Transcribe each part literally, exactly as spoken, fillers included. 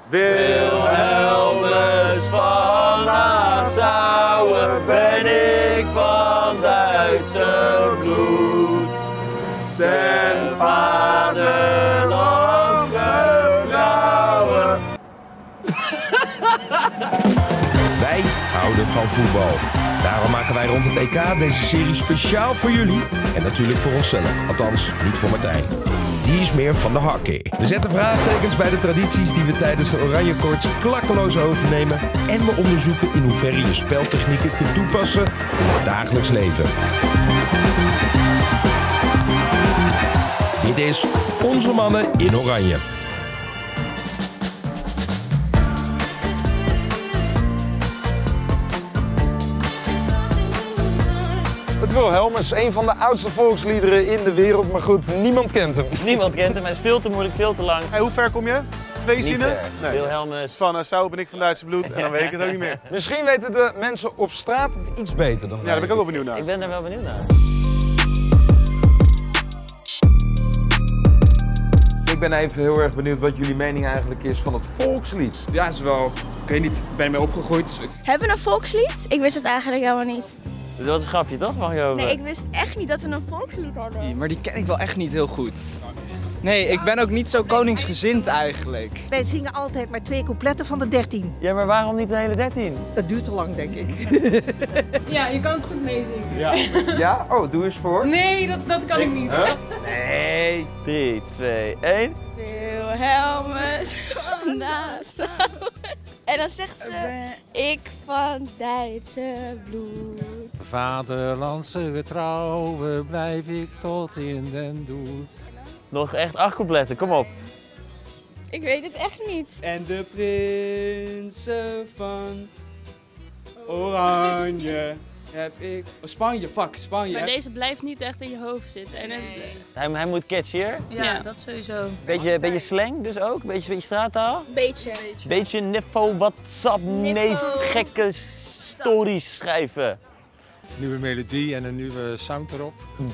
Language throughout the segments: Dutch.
Wilhelmus van Nassau, ben ik van Duitse bloed. Den vaderlands getrouwe. Wij houden van voetbal. Daarom maken wij rond het E K deze serie speciaal voor jullie. En natuurlijk voor onszelf. Althans, niet voor Martijn. Die is meer van de hockey. We zetten vraagtekens bij de tradities die we tijdens de Oranje Koorts klakkeloos overnemen. En we onderzoeken in hoeverre je speltechnieken kunt toepassen in het dagelijks leven. Dit is Onze Mannen in Oranje. Het Wilhelmus, een van de oudste volksliederen in de wereld, maar goed, niemand kent hem. Niemand kent hem, hij is veel te moeilijk, veel te lang. Hey, hoe ver kom je? Twee zinnen? Ver. Nee. Wilhelmus. Van Nassau ben ik van Duitse bloed en dan weet ik het ook niet meer. Misschien weten de mensen op straat het iets beter dan Ja, wij. daar ben ik ook wel benieuwd naar. Ik ben daar wel benieuwd naar. Ik ben even heel erg benieuwd wat jullie mening eigenlijk is van het volkslied. Ja, het is wel, ik weet niet, ik ben ermee opgegroeid. Hebben we een volkslied? Ik wist het eigenlijk helemaal niet. Dat was een grapje, toch? Mag je over? Nee, ik wist echt niet dat we een volkslied hadden. Maar die ken ik wel echt niet heel goed. Nee, ik ben ook niet zo koningsgezind eigenlijk. Wij zingen altijd maar twee coupletten van de dertien. Ja, maar waarom niet de hele dertien? Dat duurt te lang, denk ik. Ja, je kan het goed meezingen. Ja. Ja? Oh, doe eens voor. Nee, dat, dat kan ik niet. Huh? Nee. drie, twee, één. Wilhelmus van Nassau. En dan zegt ze, ik van Duitse bloed. Vaderlandse getrouwe blijf ik tot in den dood. Nog echt acht coupletten, kom op. Ik weet het echt niet. En de prinsen van Oranje heb ik... Oh, Spanje, fuck, Spanje. Maar deze blijft niet echt in je hoofd zitten. En het, Hij, hij moet catchier. ja, ja, dat sowieso. Beetje, beetje slang dus ook, beetje, beetje straattaal. Beetje. Beetje niffo, WhatsApp, neef, gekke stories schrijven. Nieuwe melodie en een nieuwe sound erop.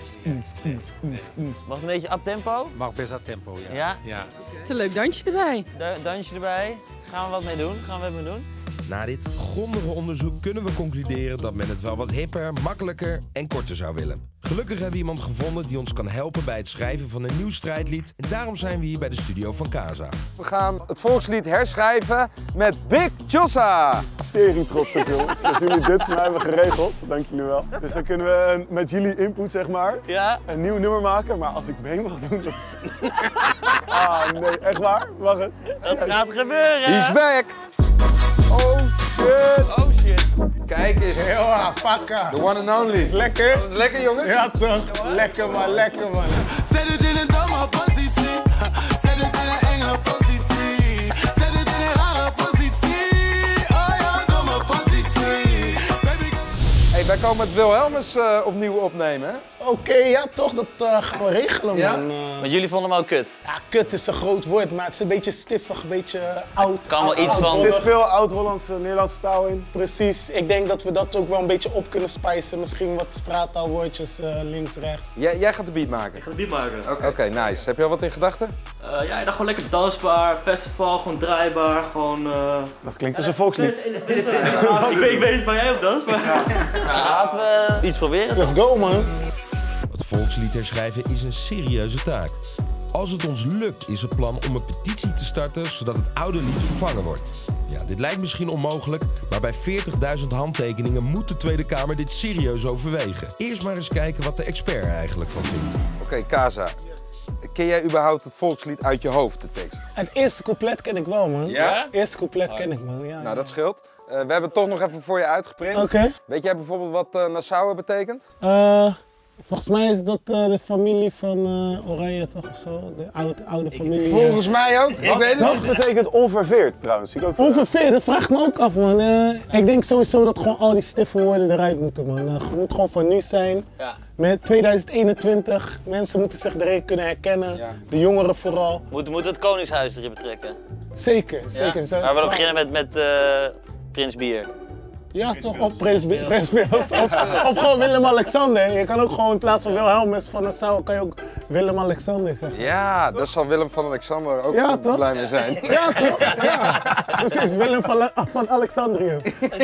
Mag een beetje up tempo? Mag best aan tempo, ja. Ja? Ja. Het is een leuk dansje erbij. Da dansje erbij. Gaan we wat mee doen? Gaan we wat mee doen? Na dit grondige onderzoek kunnen we concluderen dat men het wel wat hipper, makkelijker en korter zou willen. Gelukkig hebben we iemand gevonden die ons kan helpen bij het schrijven van een nieuw strijdlied. En daarom zijn we hier bij de studio van Casa. We gaan het volkslied herschrijven met Big Jossa. Tering trots op, jongens. Dat jullie dit voor mij hebben geregeld. Dank jullie wel. Dus dan kunnen we met jullie input, zeg maar, Ja? een nieuw nummer maken. Maar als ik mee mag doen, dat is... Ah, nee. Echt waar? Mag het? Dat gaat gebeuren! He's back. Oh, shit. Oh shit! Kijk eens. Ja, pakka. The one and only. Lekker? Dat is lekker, jongens. Ja, toch? Lekker, man. Lekker, man. Zet het in een domme positie. Zet het in een enge positie. Zet het in een rare positie. Oh ja, domme positie. Baby. Hey, wij komen het Wilhelmus uh, opnieuw opnemen, hè? Oké, okay, ja toch, dat uh, gaan we regelen, Ja? man. Uh, Maar jullie vonden hem ook kut? ja, kut is een groot woord, maar het is een beetje stiffig, een beetje oud. Kan wel iets Er van... zit veel oud-Hollandse, Nederlandse taal in. Precies, ik denk dat we dat ook wel een beetje op kunnen spijzen. Misschien wat straattaalwoordjes uh, links, rechts. Jij, jij gaat de beat maken? Ik ga de beat maken. Oké, okay. okay, nice. Heb je al wat in gedachten? Uh, ja, ik dacht gewoon lekker dansbaar, festival, gewoon draaibaar, gewoon... Uh... Dat klinkt als een volkslied. ik, weet, ik weet niet waar jij op danst, maar... Ja. Nou, laten we iets proberen. Let's go, man. Het volkslied herschrijven is een serieuze taak. Als het ons lukt, is het plan om een petitie te starten zodat het oude lied vervangen wordt. Ja, dit lijkt misschien onmogelijk, maar bij veertigduizend handtekeningen moet de Tweede Kamer dit serieus overwegen. Eerst maar eens kijken wat de expert er eigenlijk van vindt. Oké, okay, Casa. Ken jij überhaupt het volkslied uit je hoofd, de tekst? Het eerste couplet ken ik wel, man. Ja? Het eerste couplet ken ik, man. Ja, nou, dat scheelt. Uh, we hebben het toch nog even voor je uitgeprint. Oké. Okay. Weet jij bijvoorbeeld wat uh, Nassau betekent? Uh, volgens mij is dat uh, de familie van uh, Oranje toch of zo? De oude, oude familie. Volgens uh... mij ook. Ik weet het Dat niet. betekent onverveerd trouwens. Zie ik ook onverveerd, dat vraag ik me ook af, man. Uh, ik denk sowieso dat gewoon al die stiffe woorden eruit moeten, man. Uh, het moet gewoon van nu zijn. Ja. Met tweeduizend eenentwintig, mensen moeten zich erin kunnen herkennen. Ja. De jongeren vooral. Moet, moet het Koningshuis erin betrekken? Zeker, zeker. Ja? Maar we beginnen met, met uh, Prins Bier. Ja, toch op Prins, Prins Pils. Of, of gewoon Willem-Alexander. Je kan ook gewoon in plaats van Wilhelmus van Nassau, kan je ook Willem-Alexander zeggen. Ja, daar zal Willem van Alexander ook Ja, toch? blij mee zijn. Ja, toch? Ja. Precies, Willem van, van Alexandrië.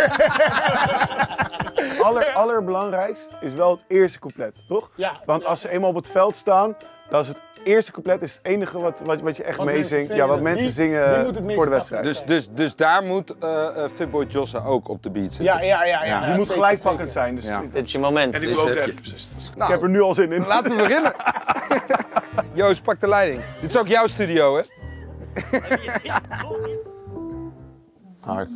Aller, allerbelangrijkst is wel het eerste couplet, toch? Ja. Want als ze eenmaal op het veld staan, dan is het eerste couplet is het enige wat, wat, wat je echt Wat mensen meezingt. zingen, Ja, wat dus mensen die- zingen die moet het meest voor de passen. wedstrijd. Dus, dus, dus daar moet uh, uh, Fitboy Jossa ook op de beat zitten. Ja, ja, ja. ja, die ja, moet zeker, gelijkpakkend zeker. zijn. Dus Ja. Dit is je moment. En ik Dus wil ook heb de je- ik Nou, heb er nu al zin in. laten we beginnen. Joost, pak de leiding. Dit is ook jouw studio, hè? Hard.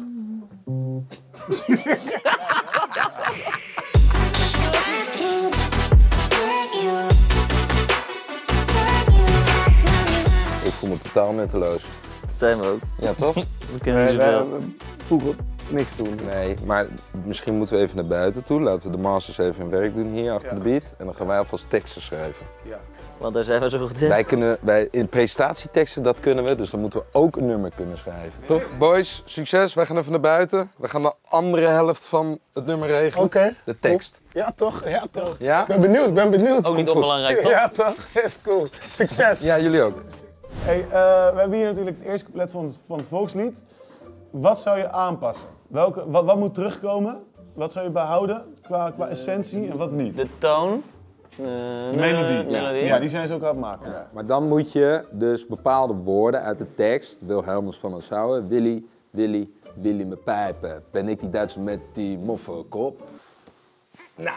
Ik voel me totaal nutteloos. Dat zijn we ook. Ja, toch? We kunnen niet Wij zoveel. voegen niks doen. Nee, maar misschien moeten we even naar buiten toe. Laten we de masters even hun werk doen hier achter de beat. En dan gaan wij alvast teksten schrijven. Want daar zijn we zo goed in. Wij kunnen, wij, in prestatieteksten, dat kunnen we, dus dan moeten we ook een nummer kunnen schrijven. Toch? Boys, succes. Wij gaan even naar buiten. We gaan de andere helft van het nummer regelen. Oké. De tekst. Ja, toch? Ja, toch? Ja? Ik ben benieuwd, ik ben benieuwd. Ook niet onbelangrijk, toch? Ja, toch? Is cool. Succes. Ja, jullie ook. Hey, uh, we hebben hier natuurlijk het eerste couplet van het, van het volkslied. Wat zou je aanpassen? Welke, wat, wat moet terugkomen? Wat zou je behouden qua, qua essentie en wat niet? De toon. Uh, De melodie. melodie. Ja, die zijn ze ook aan het maken. Ja, maar dan moet je dus bepaalde woorden uit de tekst, Wilhelmus van Nassau, Willy, Willy, Willy me pijpen, ben ik die Duitser met die moffenkop? Nou.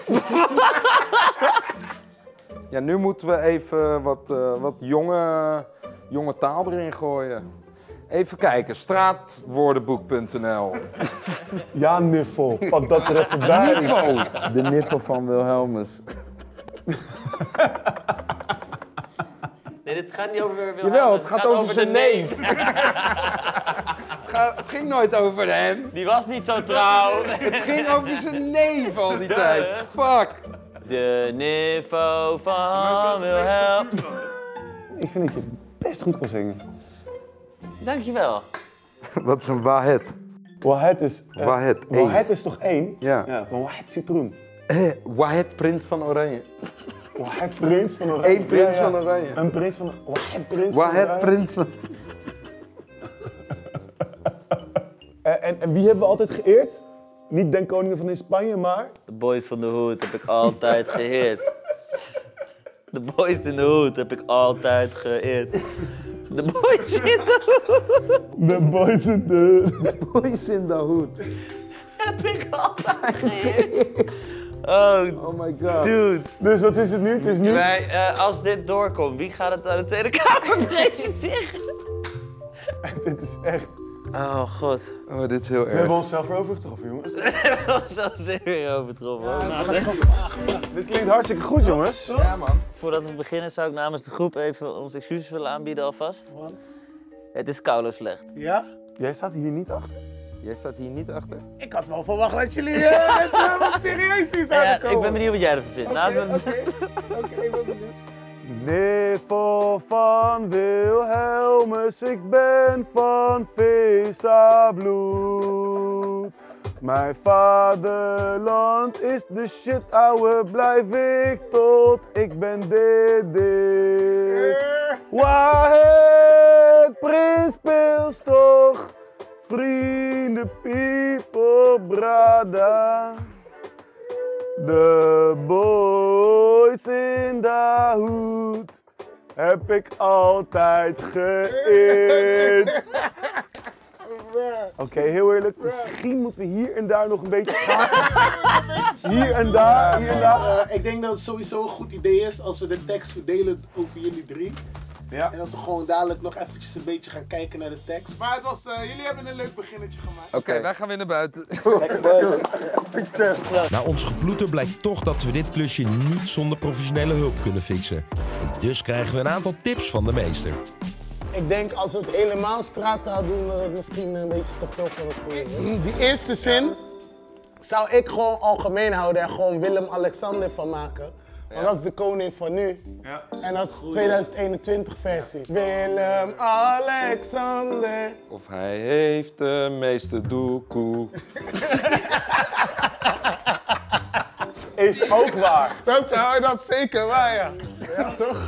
Ja, nu moeten we even wat, uh, wat jonge, jonge taal erin gooien. Even kijken, straatwoordenboek punt n l. Ja, Niffel, pak dat er even bij. Niffel. De niffel van Wilhelmus. Nee, dit gaat niet over Wilhelmus. Jawel, het gaat over zijn de neef. Het gaat- het ging nooit over hem. Die was niet zo trouw. Het ging over zijn neef al die tijd. Fuck. De niveau van Wilhelm. Ik vind dat je best goed kan zingen. Dankjewel. Wat is een wahet? Wahet is... Uh, Wahet, één. Wahet is toch één? Ja. Ja, van Wahet citroen. Eh, Wahet, prins van Oranje. Wahet prins van Oranje. Eén prins Ja, ja. van Oranje. Een prins van... Wahet prins van Wahet, Oranje. prins van... Uh, en, en wie hebben we altijd geëerd? Niet den koningen van Spanje, maar... De boys van de hoed heb ik altijd geëerd. De boys in de hoed heb ik altijd geëerd. De boys in de hoed. De boys in de... De boys in de hoed. Heb ik altijd geëerd. Oh, Oh my god. dude. Dus wat is het nu? Het is nu... Wij, uh, als dit doorkomt, wie gaat het aan de Tweede Kamer presenteren? Dit is echt... Oh god. Oh, dit is heel We hebben erg. onszelf erover getroffen, jongens. Dat was zo zeer overtroffen. Dit klinkt hartstikke goed, jongens. Ja, man. Voordat we beginnen zou ik namens de groep even onze excuses willen aanbieden alvast. Want? Het is koude slecht. Ja? Jij staat hier niet achter. Jij staat hier niet achter. Ik had wel verwacht dat jullie uh, met, uh, wat serieus hier zouden Ja, komen. ik ben benieuwd wat jij ervan vindt. Oké, Laten we oké. Oké, ik ben benieuwd. Niffel van Wilhelmus, ik ben van Vesa bloed. Mijn vaderland is de shit, ouwe, blijf ik tot ik ben dit dit. Wahet, prins Pils toch, vrienden, people, brada. De boys in de hoed heb ik altijd geëerd. Oké, okay, heel eerlijk, misschien moeten we hier en daar nog een beetje schaven. Hier en daar, hier en daar. Uh, ik denk dat het sowieso een goed idee is als we de tekst verdelen over jullie drie. Ja. En dat we gewoon dadelijk nog eventjes een beetje gaan kijken naar de tekst. Maar het was, uh, jullie hebben een leuk beginnetje gemaakt. Oké, okay, wij gaan weer naar buiten. Succes. Na ons geploeter blijkt toch dat we dit klusje niet zonder professionele hulp kunnen fixen. En dus krijgen we een aantal tips van de meester. Ik denk als we het helemaal straattaal doen, dat het misschien een beetje te veel van het goede wordt. Die eerste zin zou ik gewoon algemeen houden en gewoon Willem-Alexander van maken. Want dat is de koning van nu. Ja. En dat is de tweeduizend eenentwintig versie. Willem-Alexander. Of hij heeft de meeste doekoe. Is ook waar. Dat, uh, dat is zeker waar, ja. Ja, toch?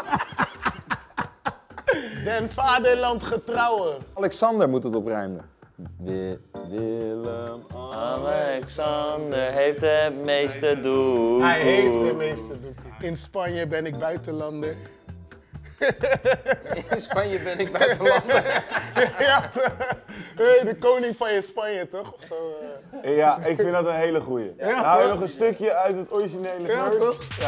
Den vaderland getrouwen. Alexander moet het oprijmen. Wi Willem Alexander heeft de meeste doek. Hij heeft de meeste doeken. In Spanje ben ik buitenlander. In Spanje ben ik buitenlander. Ja, de koning van je Spanje, toch? Of zo, uh. Ja, ik vind dat een hele goeie. Ja, nou, toch? nog een stukje uit het originele Ja, verse. toch? Ja.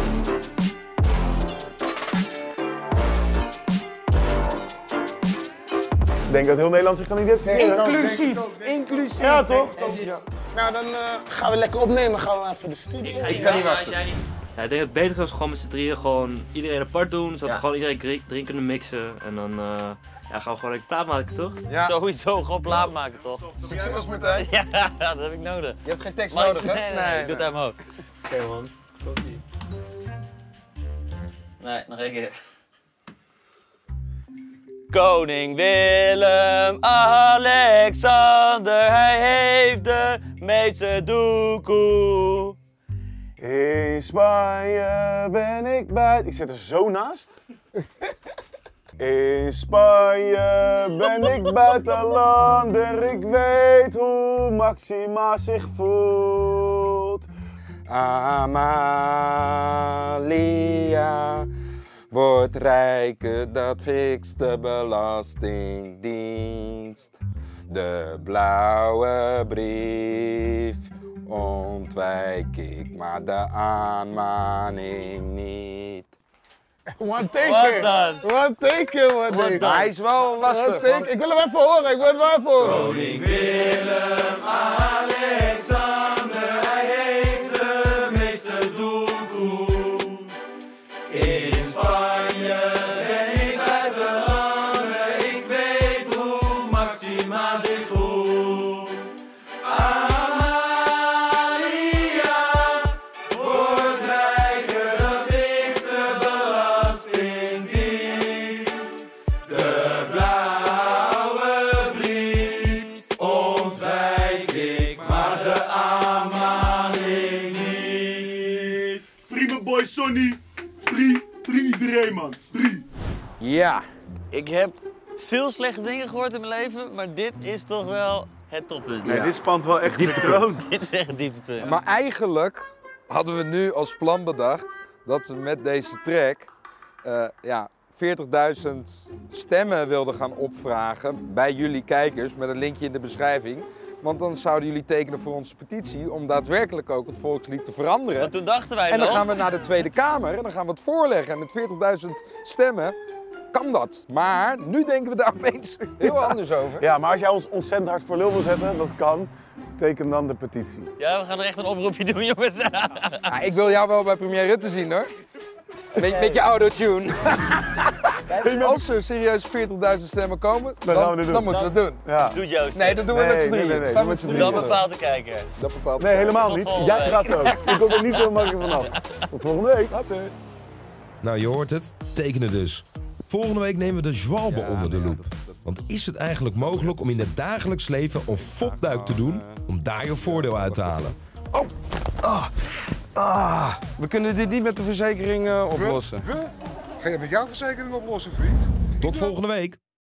Ik denk dat heel Nederland zich kan identificeren. Inclusief, inclusief. Ja, toch? Ja. Nou, dan uh, gaan we lekker opnemen. Gaan we even de studio. Ik kan niet wachten. Ja, ik denk dat het beter is als we gewoon met z'n drieën gewoon iedereen apart doen, zodat Ja. we gewoon iedereen erin kunnen mixen. En dan uh, ja, gaan we gewoon een plaat maken, toch? Ja. Sowieso gewoon plaat maken, toch? Succes meteen. Ja, dat heb ik nodig. Je hebt geen tekst Maar ik- nodig, hè? Nee, nee, ik doe het uit mijn hoofd. Oké okay, man, komt-ie. Nee, nog één keer. Koning Willem-Alexander, hij heeft de meeste doekoe. In Spanje ben ik buiten... Ik zit er zo naast. In Spanje ben ik buitenlander. Ik weet hoe Maxima zich voelt. Amalia wordt rijker, dat fixt de Belastingdienst. De blauwe brief ontwijk ik, maar de aanmaning niet. One take Wat it. dan? One take it, one take it. Hij is wel lastig. One take it. Ik wil hem even horen, ik wil hem even horen. Koning Willem-Alexander, hij heeft de meeste doekoe. In Spanje ben ik buitenlander, ik weet hoe Maxima zich voelt. Amalia wordt rijker, dat is de Belastingdienst. De blauwe brief ontwijk ik, maar de aanmaning niet. Free mijn boy Sonny. Free, free iedereen man. Free. Ja. Ik heb veel slechte dingen gehoord in mijn leven, maar dit is toch wel het toppunt. Nee, dit spant wel echt de kroon. Dit is echt een dieptepunt. Maar eigenlijk hadden we nu als plan bedacht dat we met deze track uh, ja, veertigduizend stemmen wilden gaan opvragen bij jullie kijkers met een linkje in de beschrijving. Want dan zouden jullie tekenen voor onze petitie om daadwerkelijk ook het volkslied te veranderen. Want toen dachten wij En dan nog... gaan we naar de Tweede Kamer en dan gaan we het voorleggen. En met veertigduizend stemmen kan dat. Maar nu denken we daar opeens heel anders over. Ja, maar als jij ons ontzettend hard voor lul wil zetten, dat kan. Teken dan de petitie. Ja, we gaan er echt een oproepje doen, jongens. Ja, ik wil jou wel bij premier Rutte zien, hoor. Met, met je autotune. Als er serieus veertigduizend stemmen komen, dan, gaan we dit doen. dan moeten we het doen. Ja. Doe Joost. Nee, dat doen we Nee, met z'n nee, drieën. nee, nee, Samen doe met z'n met drieën. Dat bepaalt de kijker. Dat bepaalt. Nee, helemaal Tot niet. volgende Jij week. gaat ook. Je komt er niet zo makkelijk vanaf. Tot volgende week. Later. Nou, je hoort het. Tekenen dus. Volgende week nemen we de Schwalbe onder de loep. Want is het eigenlijk mogelijk om in het dagelijks leven een fopduik te doen om daar je voordeel uit te halen? Oh. Ah. Ah. We kunnen dit niet met de verzekering uh, oplossen. Ga je met jouw verzekering oplossen, vriend? Tot volgende week.